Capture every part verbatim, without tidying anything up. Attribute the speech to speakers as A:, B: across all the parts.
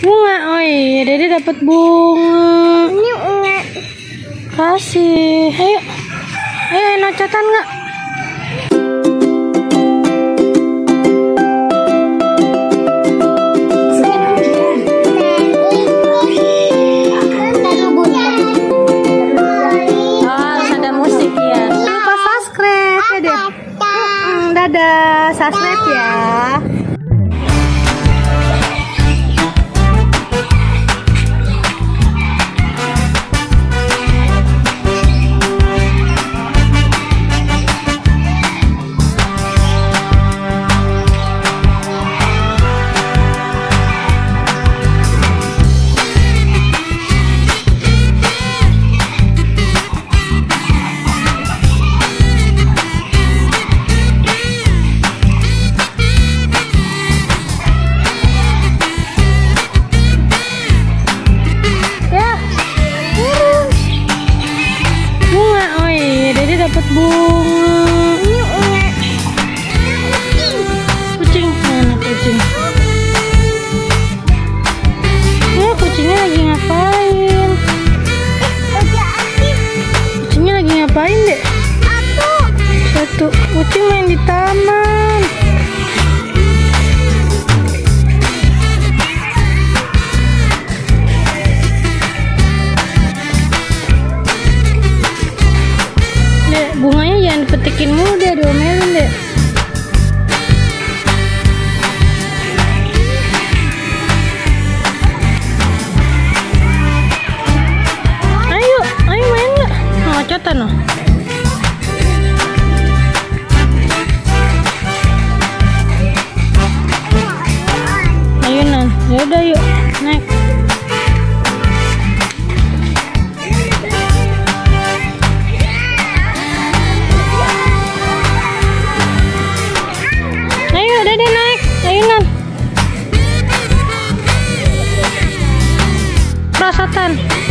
A: Bunga, oh iya, Dede dapat bunga.
B: Ini bunga.
A: Kasih, ayo, ayo nocatan nggak? Dadah, subscribe ya. Dapat bunga.
B: Ini bunga.
A: Kucing, mana kucing? Ya, kucingnya lagi ngapain?
B: Udah aktif.
A: Kucingnya lagi ngapain, Dek?
B: Satu.
A: Satu. Kucing main di taman. Bunganya jangan dipetikin mulu deh, diomelin deh. Ayo, ayo main nggak? Ngocotan loh. Ayo Nan, yaudah yuk, naik. Dede naik, ayo Nan. Perosotan.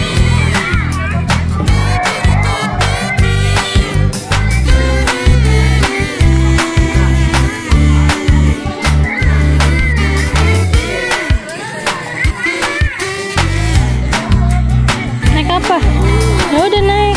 A: Naik apa? Ya udah naik.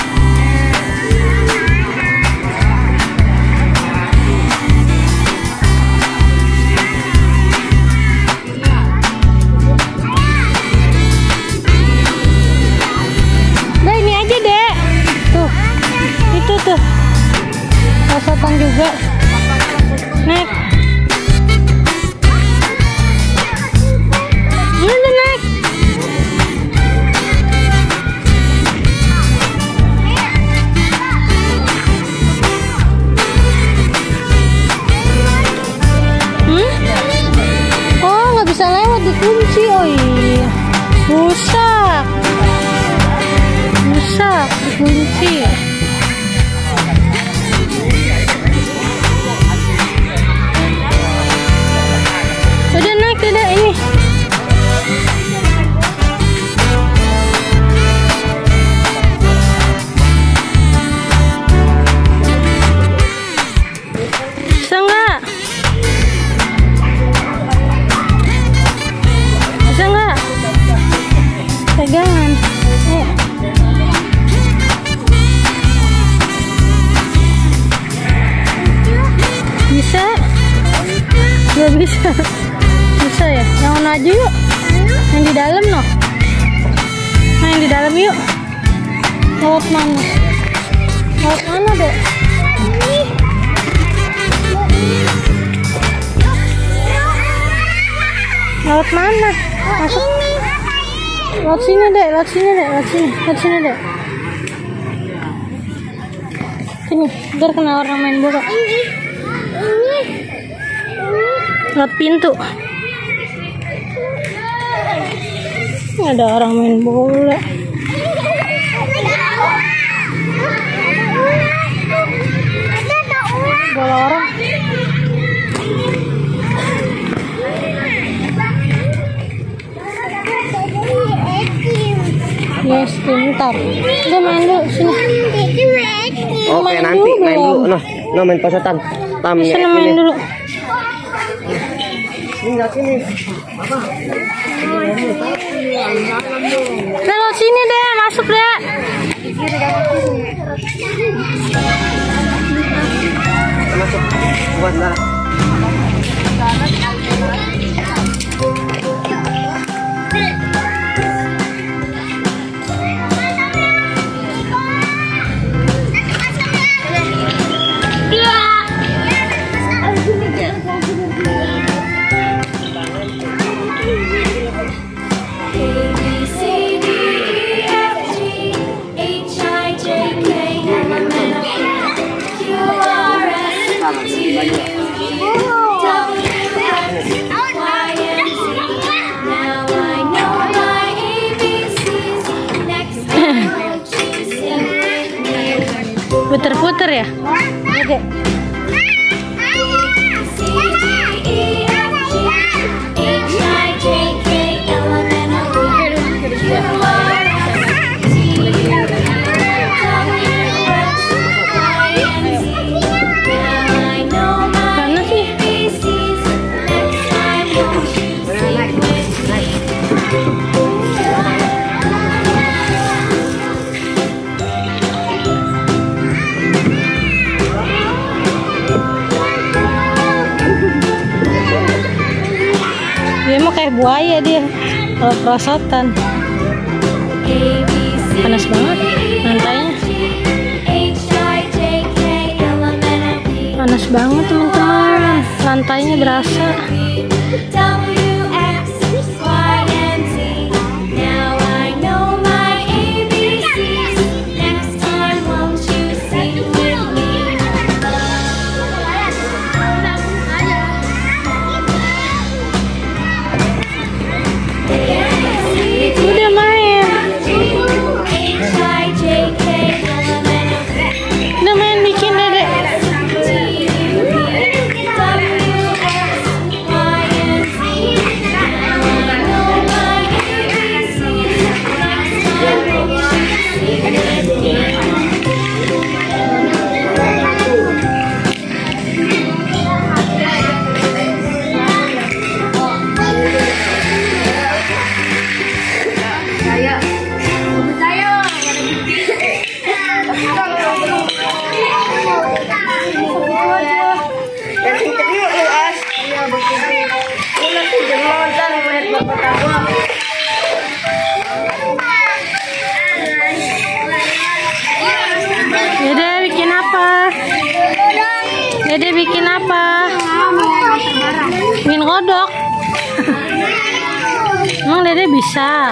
A: Tuh, perosotan juga. Naik. Udah naik. Hmm? Oh, nggak bisa lewat, dikunci. Oh iya, rusak. Rusak, dikunci. Udah naik, udah ini. Bisa nggak? Bisa nggak? Pegangan. Eh. Bisa? Nggak bisa. Bisa ya? Yang mana aja yuk? Yang di dalam noh. Main di dalam yuk. Lewat mana? Lewat mana dek? Lewat mana? Masuk. Lewat sini dek, lewat sini dek, lewat sini, lewat sini dek. Sini, biar kena orang main bola. Lewat pintu. Ada orang main bola. Bola orang. Yes, pintar. Udah main dulu sini.
C: Oke, main nanti dulu, main dulu. Noh, noh main pesotan. Tam
A: sini main dulu.
C: Ini enggak sini. Apa? buat dah.
A: Puter-puter ya? Oke. Mana sih? Dia mah kayak buaya dia kalau perosotan. Panas banget lantainya. Panas banget teman-teman. Lantainya berasa. Dede bikin apa? Dede bikin apa? Bikin kodok. Emang Dede bisa?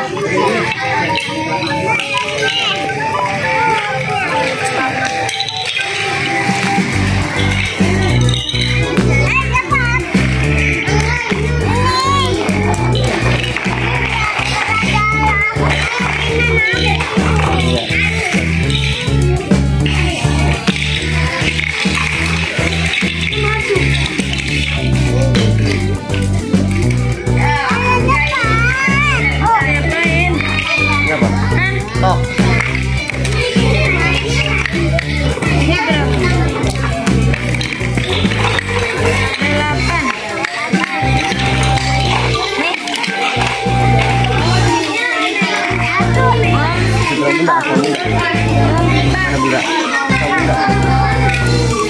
A: Bunda, bunda. Mana bunda? Bunda.